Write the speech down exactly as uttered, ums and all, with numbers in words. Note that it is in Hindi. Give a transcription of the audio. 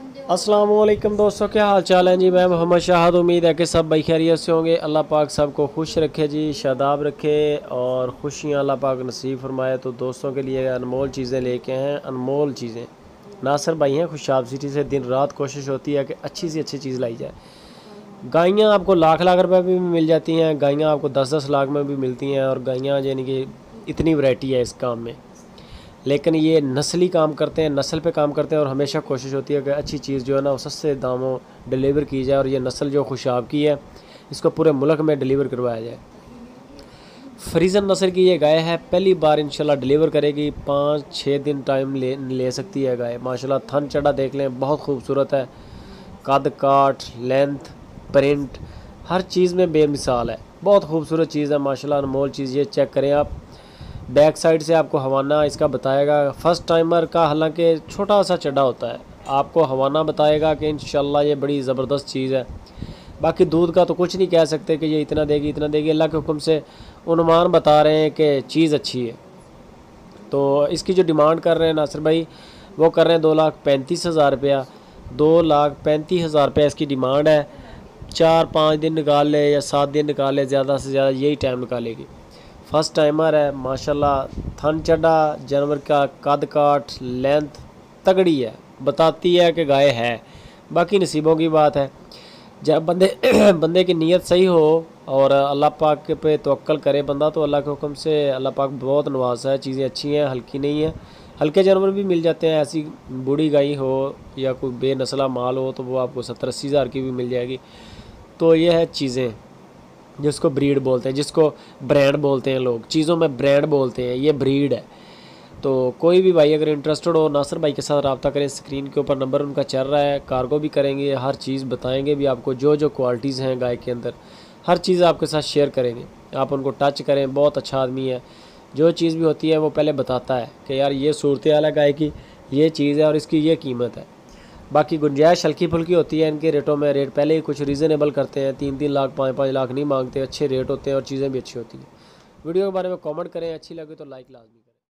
अस्सलामुअलैकुम दोस्तों, क्या हाल चाल है जी। मैं मोहम्मद शाहद। उम्मीद है कि सब भाई खैरियत से होंगे। अल्लाह पाक सबको खुश रखे जी, शादाब रखे और खुशियाँ अल्लाह पाक नसीब फरमाए। तो दोस्तों के लिए अनमोल चीज़ें लेके हैं, अनमोल चीज़ें। नासिर भाई हैं खुशाब सिटी से, दिन रात कोशिश होती है कि अच्छी सी अच्छी चीज़ लाई जाए। गायें आपको लाख लाख रुपए में भी मिल जाती हैं, गायें आपको दस दस लाख में भी मिलती हैं, और गायें यानी कि इतनी वैरायटी है इस काम में। लेकिन ये नस्ली काम करते हैं, नस्ल पे काम करते हैं, और हमेशा कोशिश होती है कि अच्छी चीज़ जो है ना वो सस्ते दामों डिलीवर की जाए, और ये नस्ल जो खुशाब की है इसको पूरे मुल्क में डिलीवर करवाया जाए। फ्रीज़न नस्ल की ये गाय है, पहली बार इंशाल्लाह डिलीवर करेगी। पाँच छः दिन टाइम ले ले सकती है गाय। माशाल्लाह थन चढ़ा देख लें, बहुत खूबसूरत है। कद काठ लेंथ प्रिंट हर चीज़ में बेमिसाल है, बहुत खूबसूरत चीज़ है माशाल्लाह, अनमोल चीज़। ये चेक करें आप, बैक साइड से आपको हवाना इसका बताएगा। फर्स्ट टाइमर का हालांकि छोटा सा चढ़ा होता है, आपको हवाना बताएगा कि इंशाल्लाह ये बड़ी ज़बरदस्त चीज़ है। बाकी दूध का तो कुछ नहीं कह सकते कि ये इतना देगी इतना देगी, अल्लाह के हुक्म से अनुमान बता रहे हैं कि चीज़ अच्छी है। तो इसकी जो डिमांड कर रहे हैं नासिर भाई, वो कर रहे हैं दो लाख पैंतीस हज़ार रुपया। दो लाख पैंतीस हज़ार रुपया इसकी डिमांड है। चार पाँच दिन निकाल ले या सात दिन निकाल ले, ज़्यादा से ज़्यादा यही टाइम निकालेगी। फर्स्ट टाइमर है माशाल्लाह, थन चढ़ा जानवर का, कद काठ लेंथ तगड़ी है, बताती है कि गाय है। बाकी नसीबों की बात है। जब बंदे बंदे की नीयत सही हो और अल्लाह पाक के पे तवक्कल करे बंदा, तो अल्लाह के हुक्म से अल्लाह पाक बहुत नवाजा है। चीज़ें अच्छी हैं, हल्की नहीं है। हल्के जानवर भी मिल जाते हैं, ऐसी बूढ़ी गाय हो या कोई बेनस्ला माल हो तो वो आपको सत्तर अस्सी हज़ार की भी मिल जाएगी। तो ये है चीज़ें जिसको ब्रीड बोलते हैं, जिसको ब्रांड बोलते हैं लोग, चीज़ों में ब्रांड बोलते हैं, ये ब्रीड है। तो कोई भी भाई अगर इंटरेस्टेड हो नासिर भाई के साथ रब्ता करें। स्क्रीन के ऊपर नंबर उनका चल रहा है। कार्गो भी करेंगे, हर चीज़ बताएंगे भी आपको, जो जो क्वालिटीज़ हैं गाय के अंदर हर चीज़ आपके साथ शेयर करेंगे। आप उनको टच करें, बहुत अच्छा आदमी है। जो चीज़ भी होती है वो पहले बताता है कि यार ये सूरत हाल है गाय की, ये चीज़ है और इसकी ये कीमत है। बाकी गुंजाइश हल्की फुल्की होती है इनके रेटों में। रेट पहले ही कुछ रीज़नेबल करते हैं, तीन तीन लाख पाँच पाँच लाख नहीं मांगते। अच्छे रेट होते हैं और चीज़ें भी अच्छी होती हैं। वीडियो के बारे में कमेंट करें, अच्छी लगे तो लाइक लाजमी करें।